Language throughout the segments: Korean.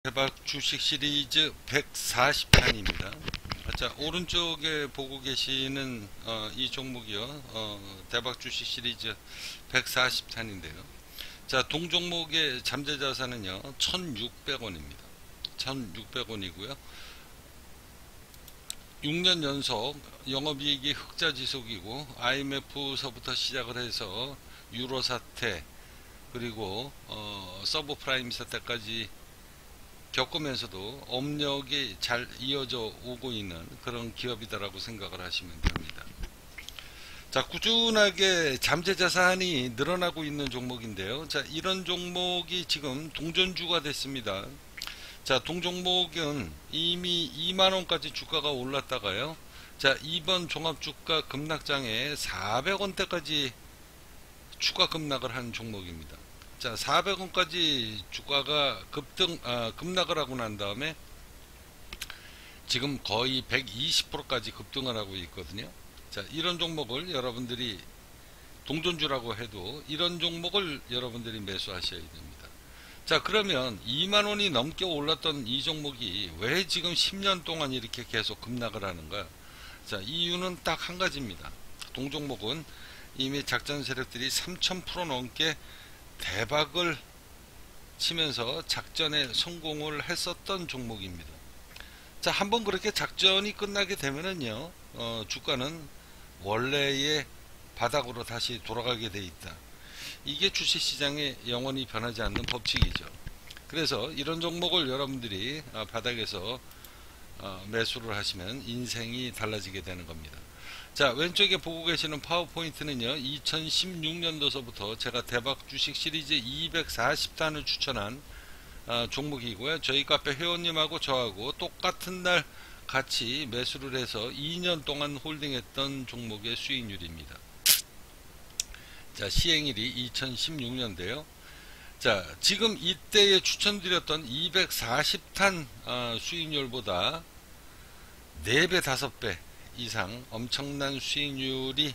대박 주식 시리즈 140탄입니다. 자, 오른쪽에 보고 계시는 이 종목이요. 대박 주식 시리즈 140탄인데요. 자, 동종목의 잠재자산은요. 1,600원입니다. 1,600원이고요. 6년 연속 영업이익이 흑자 지속이고 IMF서부터 시작을 해서 유로 사태 그리고 서브프라임 사태까지 겪으면서도 업력이 잘 이어져 오고 있는 그런 기업이다라고 생각을 하시면 됩니다. 자, 꾸준하게 잠재자산이 늘어나고 있는 종목인데요. 자, 이런 종목이 지금 동전주가 됐습니다. 자, 동종목은 이미 2만원까지 주가가 올랐다가요. 자, 이번 종합주가 급락장에 400원대까지 추가 급락을 한 종목입니다. 자, 400원까지 주가가 급락을 하고 난 다음에 지금 거의 120%까지 급등을 하고 있거든요. 자, 이런 종목을 여러분들이 동전주라고 해도 이런 종목을 여러분들이 매수하셔야 됩니다. 자, 그러면 2만원이 넘게 올랐던 이 종목이 왜 지금 10년 동안 이렇게 계속 급락을 하는가? 자, 이유는 딱 한 가지입니다. 동종목은 이미 작전 세력들이 3000% 넘게 대박을 치면서 작전에 성공을 했었던 종목입니다. 자, 한번 그렇게 작전이 끝나게 되면은요, 주가는 원래의 바닥으로 다시 돌아가게 돼 있다. 이게 주식시장에 영원히 변하지 않는 법칙이죠. 그래서 이런 종목을 여러분들이 바닥에서 매수를 하시면 인생이 달라지게 되는 겁니다. 자, 왼쪽에 보고 계시는 파워포인트는요, 2016년도서부터 제가 대박 주식 시리즈 240단을 추천한 종목이고요. 저희 카페 회원님하고 저하고 똑같은 날 같이 매수를 해서 2년 동안 홀딩했던 종목의 수익률입니다. 자, 시행일이 2016년인데요. 자, 지금 이때에 추천드렸던 240탄 수익률보다 4배, 5배 이상 엄청난 수익률이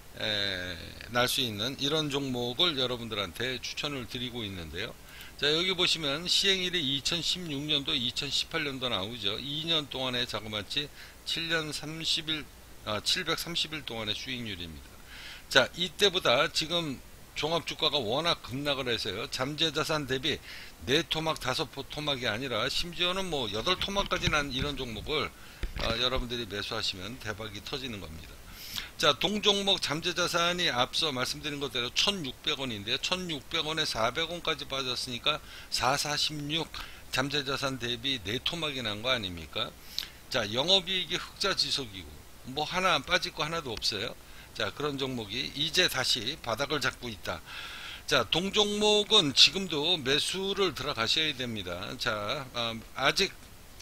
날 수 있는 이런 종목을 여러분들한테 추천을 드리고 있는데요. 자, 여기 보시면 시행일이 2016년도 2018년도 나오죠. 2년 동안의 자그마치 7년 30일 730일 동안의 수익률입니다. 자, 이때보다 지금 종합주가가 워낙 급락을 해서요, 잠재자산 대비 4토막 5토막이 아니라 심지어는 뭐 8토막까지 난 이런 종목을 여러분들이 매수하시면 대박이 터지는 겁니다. 자, 동종목 잠재자산이 앞서 말씀드린 것대로 1,600원인데요. 1,600원에 400원까지 빠졌으니까 446 잠재자산 대비 4토막이 난 거 아닙니까? 자, 영업이익이 흑자 지속이고 뭐 하나 빠질 거 하나도 없어요. 자, 그런 종목이 이제 다시 바닥을 잡고 있다. 자, 동종목은 지금도 매수를 들어가셔야 됩니다. 자, 아직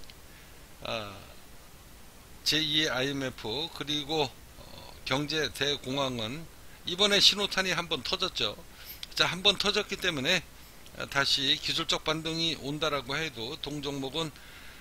제2의 IMF 그리고 경제 대공황은 이번에 신호탄이 한번 터졌죠. 자, 한번 터졌기 때문에 다시 기술적 반등이 온다라고 해도 동종목은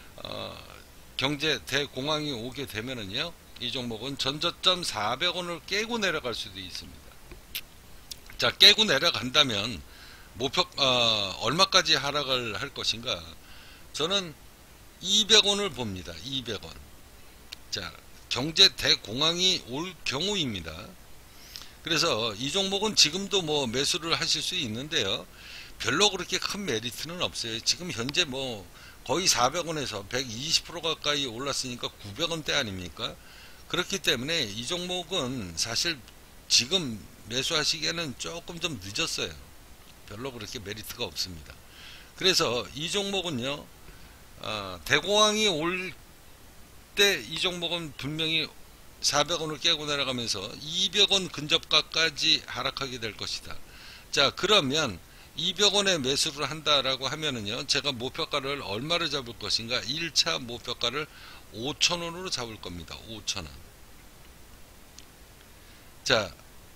경제 대공황이 오게 되면은요, 이 종목은 전저점 400원을 깨고 내려갈 수도 있습니다. 자, 깨고 내려간다면 목표 얼마까지 하락을 할 것인가? 저는 200원을 봅니다. 200원. 자, 경제 대공황이 올 경우입니다. 그래서 이 종목은 지금도 뭐 매수를 하실 수 있는데요, 별로 그렇게 큰 메리트는 없어요. 지금 현재 뭐 거의 400원에서 120% 가까이 올랐으니까 900원대 아닙니까? 그렇기 때문에 이 종목은 사실 지금 매수하시기에는 조금 좀 늦었어요. 별로 그렇게 메리트가 없습니다. 그래서 이 종목은요, 대공황이 올 때 이 종목은 분명히 400원을 깨고 내려가면서 200원 근접가까지 하락하게 될 것이다. 자, 그러면 200원에 매수를 한다라고 하면은요, 제가 목표가를 얼마를 잡을 것인가? 1차 목표가를 5,000원으로 잡을 겁니다. 5,000원. 자,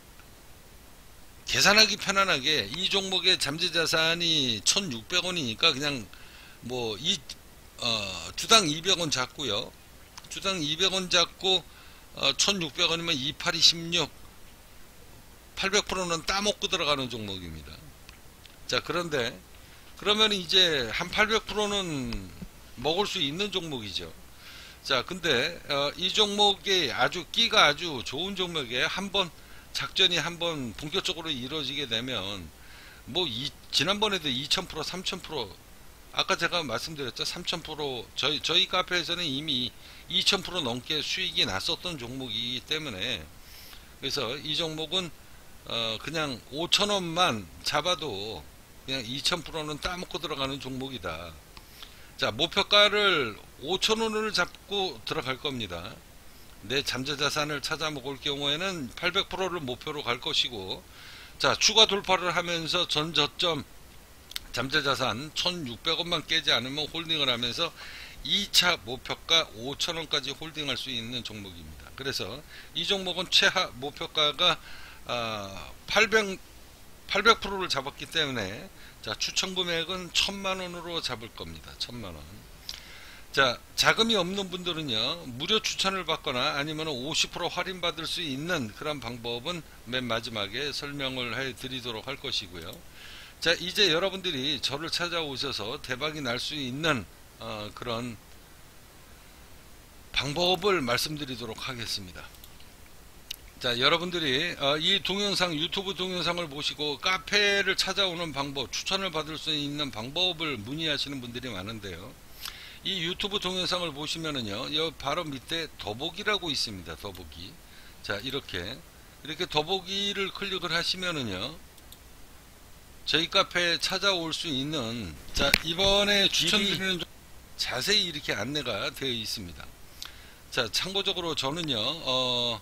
계산하기 편안하게 이 종목의 잠재자산이 1,600원이니까 그냥 뭐 주당 200원 잡고요. 주당 200원 잡고 1,600원이면 28, 26 800%는 따먹고 들어가는 종목입니다. 자, 그런데 그러면 이제 한 800%는 먹을 수 있는 종목이죠. 자, 근데 이 종목이 아주 끼가 아주 좋은 종목에 한번 작전이 한번 본격적으로 이루어지게 되면 뭐 지난번에도 2000% 3000% 아까 제가 말씀드렸죠. 3000% 저희 카페에서는 이미 2000% 넘게 수익이 났었던 종목이기 때문에, 그래서 이 종목은 그냥 5천원만 잡아도 그냥 2000%는 따먹고 들어가는 종목이다. 자, 목표가를 5천원을 잡고 들어갈 겁니다. 내 잠재자산을 찾아 먹을 경우에는 800%를 목표로 갈 것이고, 자, 추가 돌파를 하면서 전 저점 잠재자산 1600원만 깨지 않으면 홀딩을 하면서 2차 목표가 5천원까지 홀딩할 수 있는 종목입니다. 그래서 이 종목은 최하 목표가가 800%를 잡았기 때문에, 자, 추천 금액은 1000만원으로 잡을 겁니다. 1000만원. 자, 자금이 없는 분들은요, 무료 추천을 받거나 아니면 50% 할인 받을 수 있는 그런 방법은 맨 마지막에 설명을 해 드리도록 할 것이고요. 자, 이제 여러분들이 저를 찾아오셔서 대박이 날 수 있는 그런 방법을 말씀드리도록 하겠습니다. 자, 여러분들이 이 동영상, 유튜브 동영상을 보시고 카페를 찾아오는 방법, 추천을 받을 수 있는 방법을 문의하시는 분들이 많은데요. 이 유튜브 동영상을 보시면은요, 여 바로 밑에 더보기라고 있습니다. 더보기. 자, 이렇게 더보기를 클릭을 하시면은요, 저희 카페에 찾아올 수 있는, 자, 이번에 추천드리는 자세히 이렇게 안내가 되어 있습니다. 자, 참고적으로 저는요,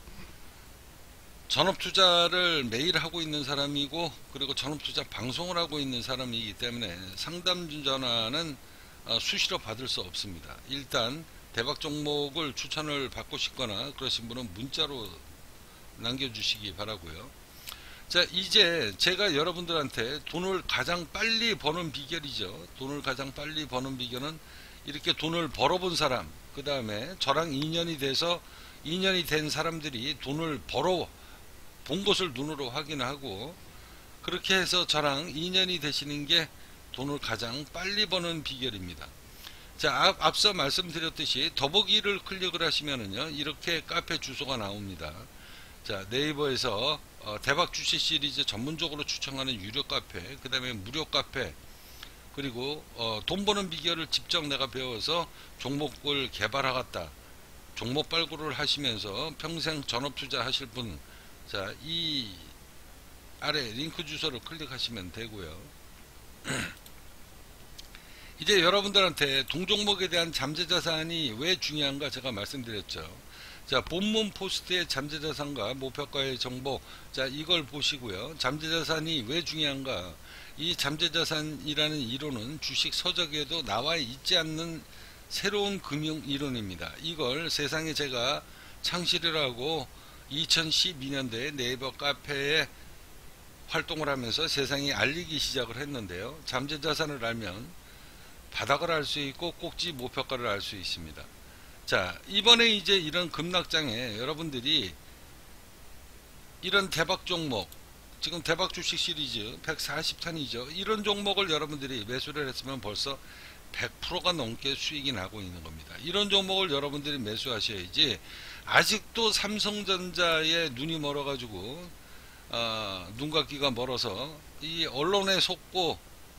전업투자를 매일 하고 있는 사람이고, 그리고 전업투자 방송을 하고 있는 사람이기 때문에 상담 전화는 수시로 받을 수 없습니다. 일단 대박 종목을 추천을 받고 싶거나 그러신 분은 문자로 남겨주시기 바라고요. 자, 이제 제가 여러분들한테 돈을 가장 빨리 버는 비결이죠. 돈을 가장 빨리 버는 비결은 이렇게 돈을 벌어본 사람, 그 다음에 저랑 인연이 된 사람들이 돈을 벌어 본 것을 눈으로 확인하고, 그렇게 해서 저랑 인연이 되시는 게 돈을 가장 빨리 버는 비결입니다. 자, 앞서 말씀드렸듯이 더보기를 클릭을 하시면은요, 이렇게 카페 주소가 나옵니다. 자, 네이버에서 대박 주식 시리즈 전문적으로 추천하는 유료 카페, 그 다음에 무료 카페, 그리고 돈 버는 비결을 직접 내가 배워서 종목을 개발하겠다, 종목 발굴을 하시면서 평생 전업 투자 하실 분, 자, 이 아래 링크 주소를 클릭하시면 되고요. 이제 여러분들한테 동종목에 대한 잠재자산이 왜 중요한가 제가 말씀드렸죠. 자, 본문 포스트의 잠재자산과 목표가의 정보, 자, 이걸 보시고요. 잠재자산이 왜 중요한가, 이 잠재자산이라는 이론은 주식 서적에도 나와 있지 않는 새로운 금융 이론입니다. 이걸 세상에 제가 창시를 하고 2012년도에 네이버 카페에 활동을 하면서 세상에 알리기 시작을 했는데요. 잠재자산을 알면 바닥을 알 수 있고 꼭지 목표가를 알 수 있습니다. 자, 이번에 이제 이런 급락장에 여러분들이 이런 대박 종목, 지금 대박 주식 시리즈 140탄이죠. 이런 종목을 여러분들이 매수를 했으면 벌써 100%가 넘게 수익이 나고 있는 겁니다. 이런 종목을 여러분들이 매수하셔야지, 아직도 삼성전자에 눈이 멀어가지고 눈과 귀가 멀어서 이 언론에 속고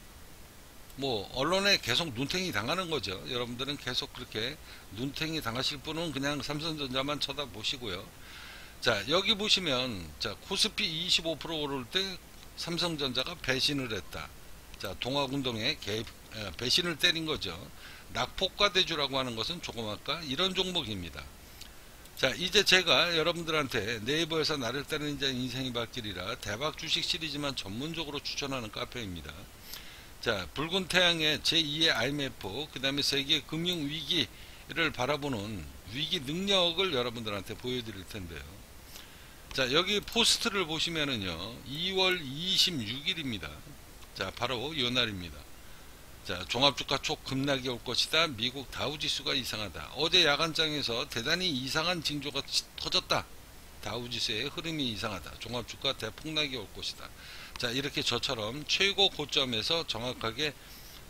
뭐 언론에 계속 눈탱이 당하는 거죠. 여러분들은 계속 그렇게 눈탱이 당하실 분은 그냥 삼성전자만 쳐다보시고요. 자, 여기 보시면, 자, 코스피 25% 오를 때 삼성전자가 배신을 했다. 자, 동학운동에 배신을 때린 거죠. 낙폭과대주라고 하는 것은 조금 아까 이런 종목입니다. 자, 이제 제가 여러분들한테 네이버에서 나를 따르는 자 인생이 바뀌리라 대박 주식 시리즈만 전문적으로 추천하는 카페입니다. 자, 붉은 태양의 제2의 IMF, 그 다음에 세계 금융위기를 바라보는 위기 능력을 여러분들한테 보여드릴 텐데요. 자, 여기 포스트를 보시면은요, 2월 26일입니다. 자, 바로 이 날입니다. 자, 종합주가 초급락이 올 것이다. 미국 다우지수가 이상하다. 어제 야간장에서 대단히 이상한 징조가 터졌다. 다우지수의 흐름이 이상하다. 종합주가 대폭락이 올 것이다. 자, 이렇게 저처럼 최고 고점에서 정확하게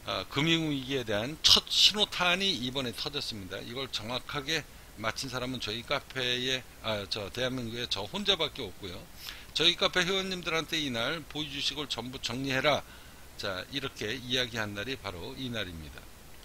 금융위기에 대한 첫 신호탄이 이번에 터졌습니다. 이걸 정확하게 마친 사람은 저희 카페에 대한민국에 저 혼자밖에 없고요. 저희 카페 회원님들한테 이날 보유주식을 전부 정리해라, 자 이렇게 이야기한 날이 바로 이 날입니다.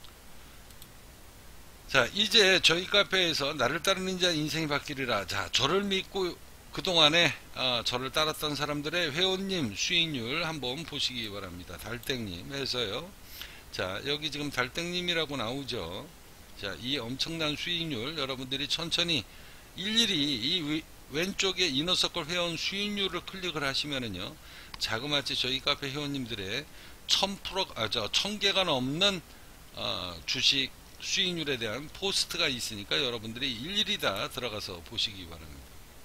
자 이제 저희 카페에서 나를 따르는 자 인생이 바뀌리라. 자 저를 믿고 그동안에 저를 따랐던 사람들의 회원님 수익률 한번 보시기 바랍니다. 달땡님 해서요. 자 여기 지금 달땡님이라고 나오죠. 자 이 엄청난 수익률 여러분들이 천천히 일일이 이 왼쪽에 이너서클 회원 수익률을 클릭을 하시면은요, 자그마치 저희 카페 회원님들의 1000개가 넘는 주식 수익률에 대한 포스트가 있으니까 여러분들이 일일이 다 들어가서 보시기 바랍니다.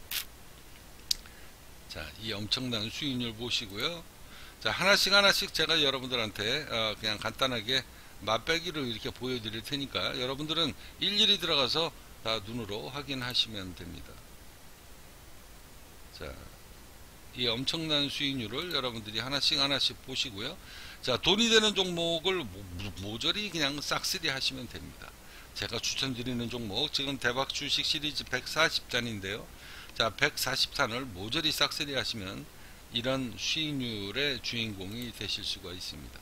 자, 이 엄청난 수익률 보시고요. 자, 하나씩 제가 여러분들한테 그냥 간단하게 맛배기로 이렇게 보여드릴 테니까 여러분들은 일일이 들어가서 다 눈으로 확인하시면 됩니다. 자, 이 엄청난 수익률을 여러분들이 하나씩 보시고요. 자, 돈이 되는 종목을 모조리 그냥 싹쓸이 하시면 됩니다. 제가 추천드리는 종목 지금 대박 주식 시리즈 140단인데요. 자, 140단을 모조리 싹쓸이 하시면 이런 수익률의 주인공이 되실 수가 있습니다.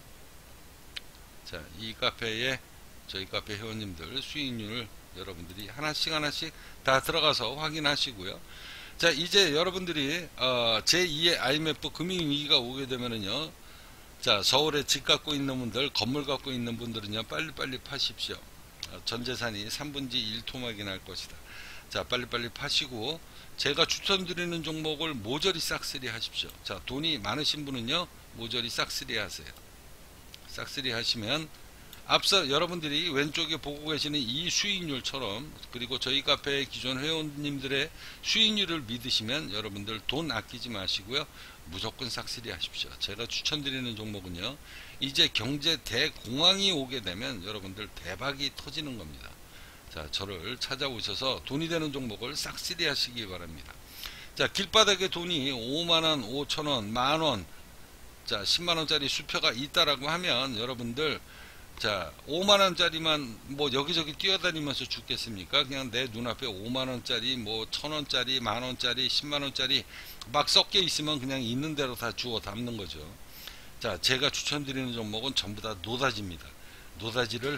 자, 이 카페에 저희 카페 회원님들 수익률 여러분들이 하나씩 다 들어가서 확인하시고요. 자, 이제 여러분들이 제2의 IMF 금융위기가 오게 되면은요, 자, 서울에 집 갖고 있는 분들, 건물 갖고 있는 분들은요, 빨리빨리 파십시오. 전재산이 3분의 1토막이 날 것이다. 자, 빨리빨리 파시고 제가 추천드리는 종목을 모조리 싹쓸이 하십시오. 자, 돈이 많으신 분은요, 모조리 싹쓸이 하세요. 싹쓸이 하시면 앞서 여러분들이 왼쪽에 보고 계시는 이 수익률처럼, 그리고 저희 카페의 기존 회원님들의 수익률을 믿으시면 여러분들 돈 아끼지 마시고요, 무조건 싹쓸이 하십시오. 제가 추천드리는 종목은요, 이제 경제 대공황이 오게 되면 여러분들 대박이 터지는 겁니다. 자, 저를 찾아오셔서 돈이 되는 종목을 싹쓸이 하시기 바랍니다. 자, 길바닥에 돈이 5만원, 5천원, 만원, 자 10만원짜리 수표가 있다라고 하면 여러분들, 자 5만원짜리만 뭐 여기저기 뛰어다니면서 죽겠습니까? 그냥 내 눈앞에 5만원짜리, 뭐 1000원짜리, 만원짜리, 10만원짜리 막 섞여 있으면 그냥 있는 대로 다 주워 담는 거죠. 자, 제가 추천드리는 종목은 전부 다 노다지입니다. 노다지를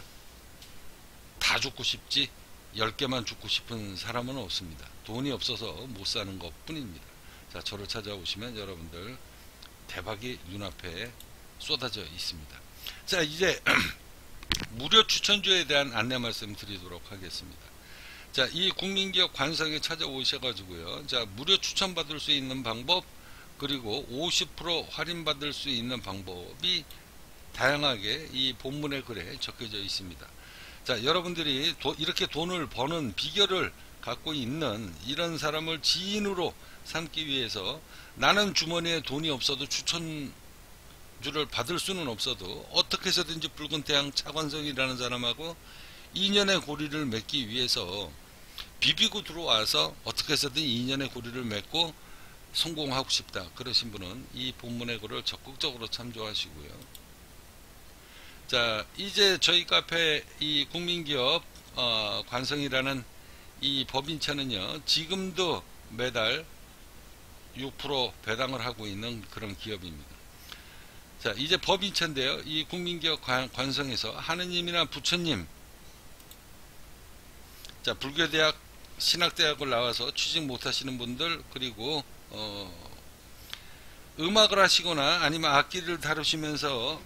다 죽고 싶지 10개만 죽고 싶은 사람은 없습니다. 돈이 없어서 못 사는 것 뿐입니다. 자, 저를 찾아오시면 여러분들 대박이 눈앞에 쏟아져 있습니다. 자, 이제 무료 추천주에 대한 안내 말씀 드리도록 하겠습니다. 자, 이 국민기업 관성에 찾아오셔 가지고요, 자 무료 추천 받을 수 있는 방법, 그리고 50% 할인 받을 수 있는 방법이 다양하게 이 본문의 글에 적혀져 있습니다. 자, 여러분들이 이렇게 돈을 버는 비결을 갖고 있는 이런 사람을 지인으로 삼기 위해서, 나는 주머니에 돈이 없어도 추천주를 받을 수는 없어도 어떻게 해서든지 붉은 태양 차관성이라는 사람하고 인연의 고리를 맺기 위해서 비비고 들어와서 어떻게 해서든 인연의 고리를 맺고 성공하고 싶다, 그러신 분은 이 본문의 글을 적극적으로 참조하시고요. 자, 이제 저희 카페 이 국민기업 관성이라는 이 법인차는요, 지금도 매달 6% 배당을 하고 있는 그런 기업입니다. 자, 이제 법인차인데요, 이 국민기업 관성에서 하느님이나 부처님, 자 불교대학 신학대학을 나와서 취직 못하시는 분들, 그리고 음악을 하시거나 아니면 악기를 다루시면서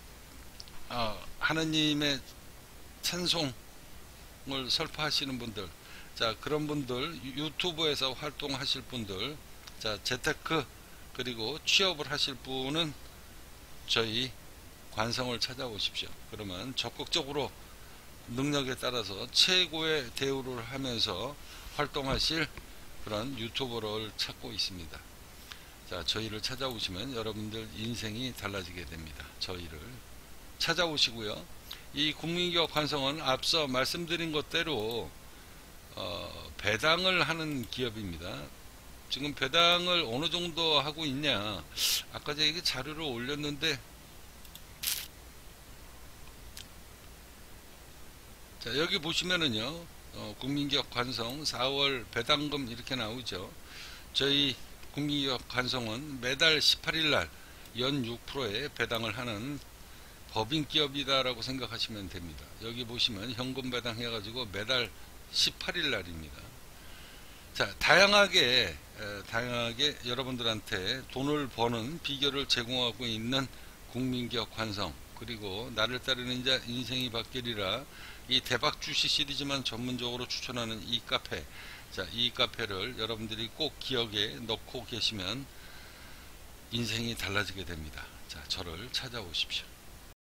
하느님의 찬송을 설파하시는 분들, 자 그런 분들, 유튜브에서 활동하실 분들, 자 재테크 그리고 취업을 하실 분은 저희 관성을 찾아오십시오. 그러면 적극적으로 능력에 따라서 최고의 대우를 하면서 활동하실 그런 유튜버를 찾고 있습니다. 자, 저희를 찾아오시면 여러분들 인생이 달라지게 됩니다. 저희를 찾아오시고요. 이 국민기업 관성은 앞서 말씀드린 것대로 배당을 하는 기업입니다. 지금 배당을 어느 정도 하고 있냐, 아까 제가 자료를 올렸는데 자, 여기 보시면은요, 국민기업 관성 4월 배당금 이렇게 나오죠. 저희 국민기업 관성은 매달 18일 날 연 6%의 배당을 하는 법인기업이다라고 생각하시면 됩니다. 여기 보시면 현금 배당 해가지고 매달 18일 날입니다. 자, 다양하게 여러분들한테 돈을 버는 비결을 제공하고 있는 국민기업 관성, 그리고 나를 따르는 자 인생이 바뀌리라, 이 대박 주시 시리즈만 전문적으로 추천하는 이 카페. 자, 이 카페를 여러분들이 꼭 기억에 넣고 계시면 인생이 달라지게 됩니다. 자, 저를 찾아오십시오.